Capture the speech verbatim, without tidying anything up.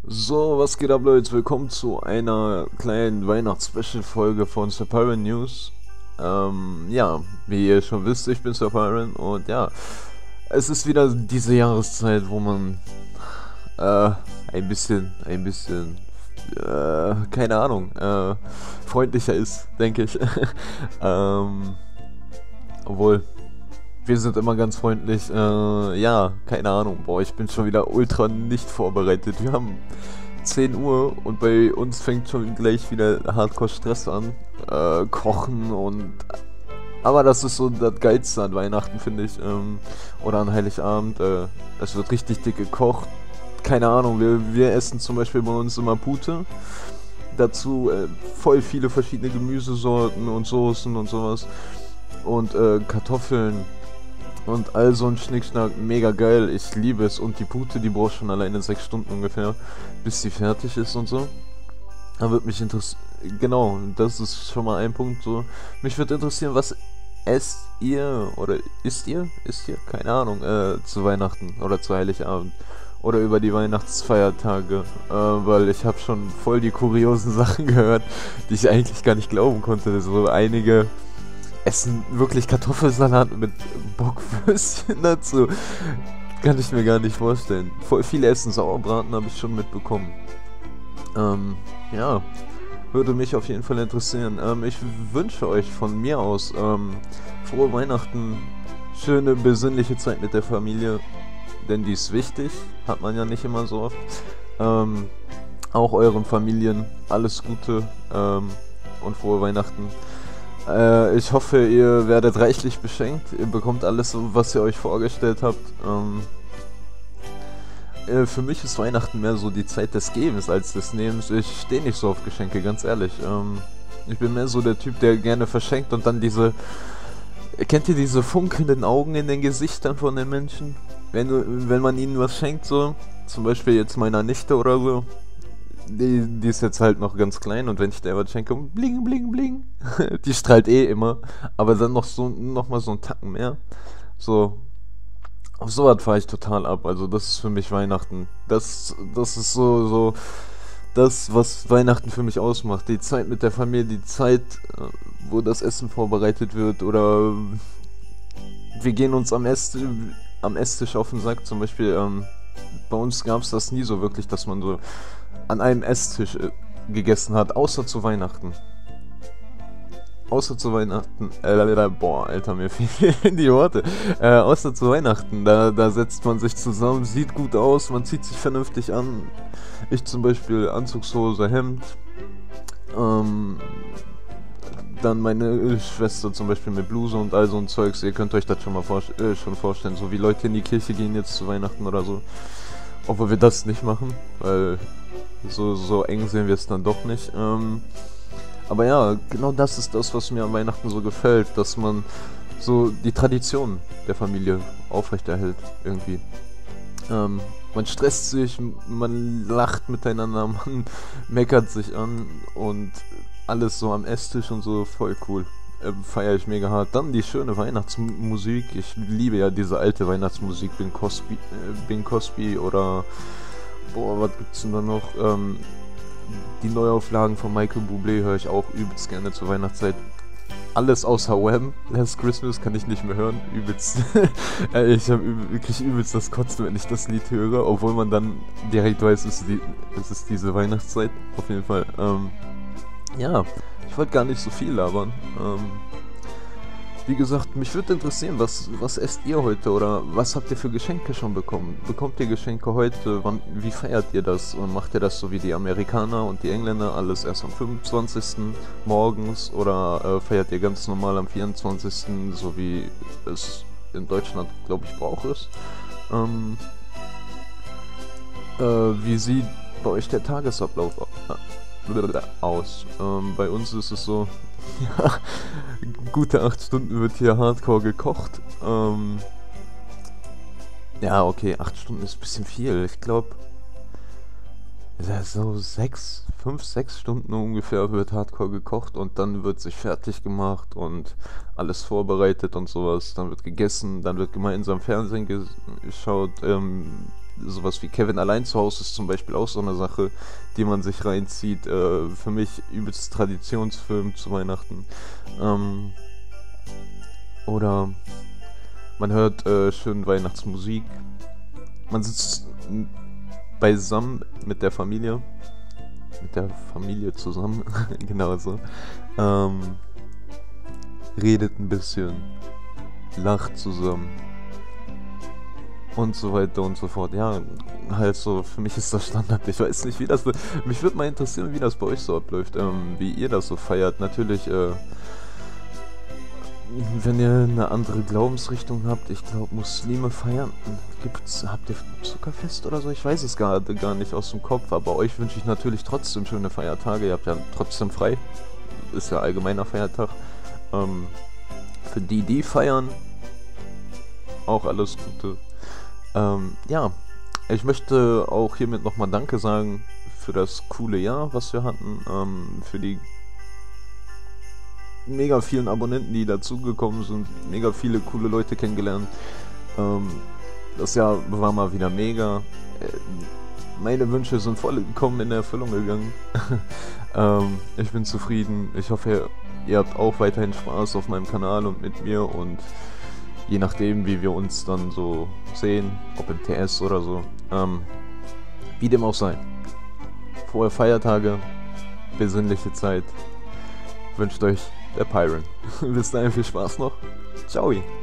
So, was geht ab, Leute? Willkommen zu einer kleinen Weihnachts-Special-Folge von Sir Pyron News. Ähm, ja, wie ihr schon wisst, ich bin Sir Pyron und ja, es ist wieder diese Jahreszeit, wo man äh, ein bisschen, ein bisschen, äh, keine Ahnung, äh, freundlicher ist, denke ich. ähm, obwohl, wir sind immer ganz freundlich. Äh, ja, keine Ahnung. Boah, ich bin schon wieder ultra nicht vorbereitet. Wir haben zehn Uhr und bei uns fängt schon gleich wieder Hardcore Stress an. Äh, kochen und. Aber das ist so das Geilste an Weihnachten, finde ich. Ähm, oder an Heiligabend. Äh, es wird richtig dick gekocht. Keine Ahnung, wir, wir essen zum Beispiel bei uns immer Pute. Dazu äh, voll viele verschiedene Gemüsesorten und Soßen und sowas. Und äh, Kartoffeln. Und all so ein Schnickschnack, mega geil, ich liebe es. Und die Pute, die braucht schon alleine sechs Stunden ungefähr, bis sie fertig ist und so. Da wird mich interessieren, genau, das ist schon mal ein Punkt so. Mich würde interessieren, was esst ihr, oder isst ihr, isst ihr, keine Ahnung, äh, zu Weihnachten oder zu Heiligabend. Oder über die Weihnachtsfeiertage, äh, weil ich habe schon voll die kuriosen Sachen gehört, die ich eigentlich gar nicht glauben konnte. So einige essen wirklich Kartoffelsalat mit Bockwürstchen dazu. Kann ich mir gar nicht vorstellen. Voll viele essen Sauerbraten, habe ich schon mitbekommen. Ähm, ja, würde mich auf jeden Fall interessieren. Ähm, ich wünsche euch von mir aus ähm, frohe Weihnachten, schöne besinnliche Zeit mit der Familie, denn die ist wichtig, hat man ja nicht immer so oft. Ähm, auch euren Familien alles Gute ähm, und frohe Weihnachten. Äh, ich hoffe, ihr werdet reichlich beschenkt. Ihr bekommt alles, was ihr euch vorgestellt habt. Ähm, äh, für mich ist Weihnachten mehr so die Zeit des Gebens als des Nehmens. Ich stehe nicht so auf Geschenke, ganz ehrlich. Ähm, ich bin mehr so der Typ, der gerne verschenkt und dann diese... Kennt ihr diese funkelnden Augen in den Gesichtern von den Menschen? Wenn, du, wenn man ihnen was schenkt, so, zum Beispiel jetzt meiner Nichte oder so, die, die ist jetzt halt noch ganz klein und wenn ich der was schenke, bling, bling, bling, die strahlt eh immer, aber dann noch so, noch mal so einen Tacken mehr. So, auf sowas fahre ich total ab. Also das ist für mich Weihnachten. Das, das ist so, so, das, was Weihnachten für mich ausmacht. Die Zeit mit der Familie, die Zeit, äh, wo das Essen vorbereitet wird oder wir gehen uns am Esstisch, am Esstisch auf den Sack. Zum Beispiel, ähm, bei uns gab es das nie so wirklich, dass man so an einem Esstisch äh, gegessen hat, außer zu Weihnachten. Außer zu Weihnachten, äh, boah, Alter, mir fehlen die Worte. Äh, außer zu Weihnachten, da, da setzt man sich zusammen, sieht gut aus, man zieht sich vernünftig an. Ich zum Beispiel Anzugshose, Hemd. Ähm, dann meine Schwester zum Beispiel mit Bluse und all so ein Zeugs. Ihr könnt euch das schon mal vor, äh, schon vorstellen, so wie Leute in die Kirche gehen jetzt zu Weihnachten oder so. Obwohl wir das nicht machen, weil so, so eng sehen wir es dann doch nicht. Ähm, aber ja, genau das ist das, was mir an Weihnachten so gefällt, dass man so die Tradition der Familie aufrechterhält, irgendwie. Ähm, man stresst sich, man lacht miteinander, man meckert sich an und alles so am Esstisch und so, voll cool. Äh, feiere ich mega hart. Dann die schöne Weihnachtsmusik. Ich liebe ja diese alte Weihnachtsmusik, Bing Crosby, äh, Bing Crosby oder boah, was gibt's denn da noch? Ähm, die Neuauflagen von Michael Bublé höre ich auch übelst gerne zur Weihnachtszeit. Alles außer Wham! Last Christmas kann ich nicht mehr hören. Übelst. Äh, ich hab üb krieg übelst das Kotzen, wenn ich das Lied höre, obwohl man dann direkt weiß, es ist, die, es ist diese Weihnachtszeit. Auf jeden Fall. Ähm, ja, ich wollte gar nicht so viel labern. Ähm, wie gesagt, mich würde interessieren, was, was esst ihr heute oder was habt ihr für Geschenke schon bekommen? Bekommt ihr Geschenke heute? Wann, wie feiert ihr das? Und macht ihr das so wie die Amerikaner und die Engländer, alles erst am fünfundzwanzigsten morgens? Oder äh, feiert ihr ganz normal am vierundzwanzigsten, so wie es in Deutschland, glaube ich, Brauch ist? Ähm, äh, wie sieht bei euch der Tagesablauf aus? Ähm, bei uns ist es so, ja, gute acht Stunden wird hier Hardcore gekocht. Ähm, ja, okay, acht Stunden ist ein bisschen viel. Ich glaube, so sechs, fünf, sechs Stunden ungefähr wird Hardcore gekocht und dann wird sich fertig gemacht und alles vorbereitet und sowas. Dann wird gegessen, dann wird gemeinsam Fernsehen geschaut. Ähm, sowas wie Kevin allein zu Hause ist zum Beispiel auch so eine Sache, die man sich reinzieht. Äh, für mich übelst Traditionsfilm zu Weihnachten. Ähm, oder man hört äh, schön Weihnachtsmusik. Man sitzt beisammen mit der Familie. Mit der Familie zusammen, genau so. Ähm, redet ein bisschen, lacht zusammen und so weiter und so fort. Ja, halt so, für mich ist das Standard. Ich weiß nicht, wie das, mich würde mal interessieren, wie das bei euch so abläuft, ähm, wie ihr das so feiert. Natürlich, äh, wenn ihr eine andere Glaubensrichtung habt, ich glaube, Muslime feiern, gibt's, habt ihr Zuckerfest oder so? Ich weiß es gerade gar nicht aus dem Kopf, aber euch wünsche ich natürlich trotzdem schöne Feiertage. Ihr habt ja trotzdem frei, ist ja allgemeiner Feiertag. Ähm, für die, die feiern, auch alles Gute. Ähm, ja, ich möchte auch hiermit nochmal Danke sagen für das coole Jahr, was wir hatten, ähm, für die mega vielen Abonnenten, die dazugekommen sind, mega viele coole Leute kennengelernt. Ähm, das Jahr war mal wieder mega. Äh, meine Wünsche sind vollkommen in Erfüllung gegangen. ähm, ich bin zufrieden. Ich hoffe, ihr, ihr habt auch weiterhin Spaß auf meinem Kanal und mit mir, und je nachdem, wie wir uns dann so sehen, ob im T S oder so, ähm, wie dem auch sei. Frohe Feiertage, besinnliche Zeit. Wünscht euch der Pyron. Bis dahin viel Spaß noch. Ciao.